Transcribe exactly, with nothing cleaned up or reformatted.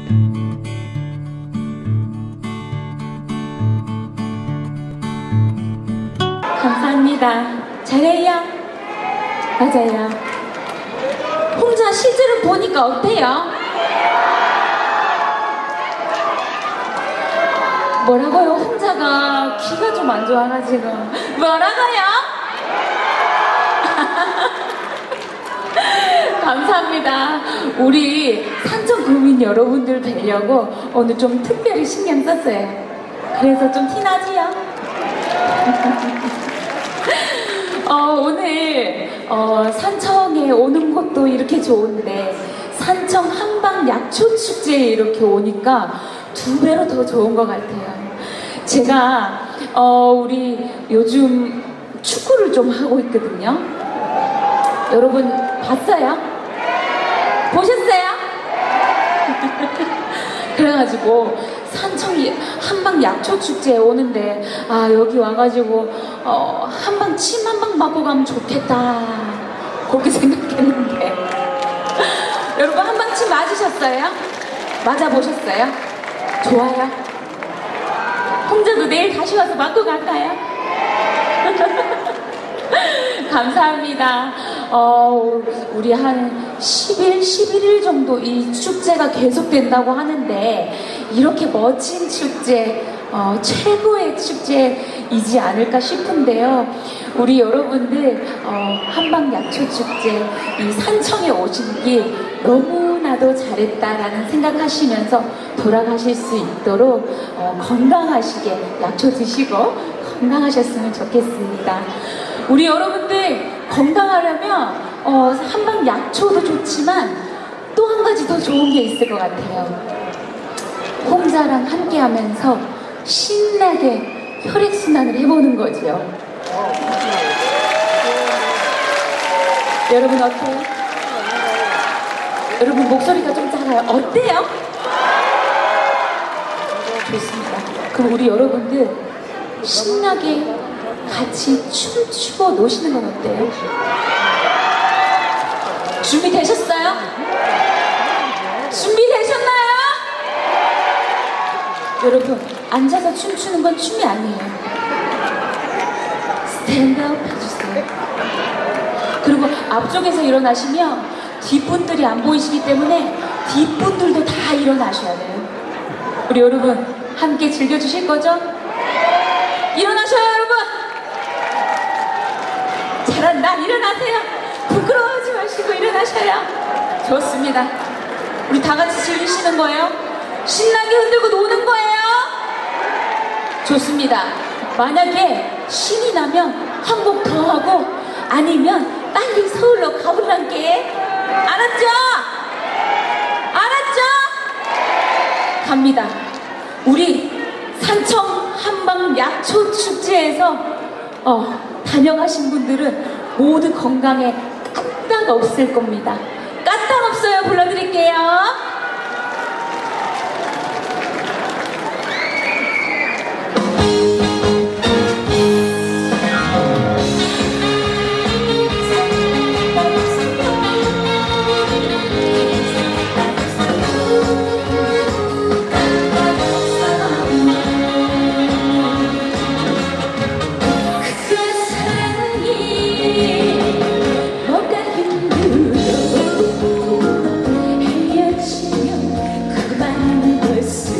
감사합니다. 잘해요. 맞아요. 혼자 실제로 보니까 어때요? 뭐라고요? 혼자가 귀가 좀 안 좋아가지고. 뭐라고요? 감사합니다. 우리 산청구민 여러분들 뵈려고 오늘 좀 특별히 신경 썼어요. 그래서 좀 티나지요? 어, 오늘 어, 산청에 오는 것도 이렇게 좋은데 산청 한방 약초축제에 이렇게 오니까 두 배로 더 좋은 것 같아요. 제가 어, 우리 요즘 축구를 좀 하고 있거든요. 여러분 봤어요? 보셨어요? 그래가지고 산청이 한방 약초축제에 오는데 아 여기 와가지고 어, 한방 침 한 방 맞고 가면 좋겠다 그렇게 생각했는데 여러분 한방 침 맞으셨어요? 맞아보셨어요? 좋아요? 혼자도 내일 다시 와서 맞고 갈까요? 감사합니다. 어, 우리 한 십 일, 십일 일 정도 이 축제가 계속된다고 하는데 이렇게 멋진 축제, 어, 최고의 축제이지 않을까 싶은데요. 우리 여러분들 어, 한방약초축제 이 산청에 오신 길 너무나도 잘했다라는 생각하시면서 돌아가실 수 있도록 어, 건강하시게 약초 드시고 건강하셨으면 좋겠습니다. 우리 여러분들 건강하려면 어, 한방 약초도 좋지만 또 한 가지 더 좋은 게 있을 것 같아요. 홍자랑 함께 하면서 신나게 혈액순환을 해보는 거죠. 여러분 어때요? 여러분 목소리가 좀 작아요. 어때요? 좋습니다. 그럼 우리 여러분들 신나게 같이 춤추고 노시는 건 어때요? 준비되셨어요? 준비되셨나요? 여러분 앉아서 춤추는 건 춤이 아니에요. 스탠드업 해주세요. 그리고 앞쪽에서 일어나시면 뒷분들이 안 보이시기 때문에 뒷분들도 다 일어나셔야 돼요. 우리 여러분 함께 즐겨주실 거죠? 일어나셔요 여러분. 잘한다. 일어나세요. 부끄러워하지 마시고 일어나셔요. 좋습니다. 우리 다 같이 즐기시는 거예요? 신나게 흔들고 노는 거예요? 좋습니다. 만약에 신이 나면 한 곡 더 하고 아니면 빨리 서울로 가보란게. 알았죠? 알았죠? 갑니다. 우리 산청 한방 약초 축제에서 어, 다녀가신 분들은 모두 건강에 까딱 없을 겁니다. 까딱 없어요. 불러드릴게요. 헤어지면 그만 벌써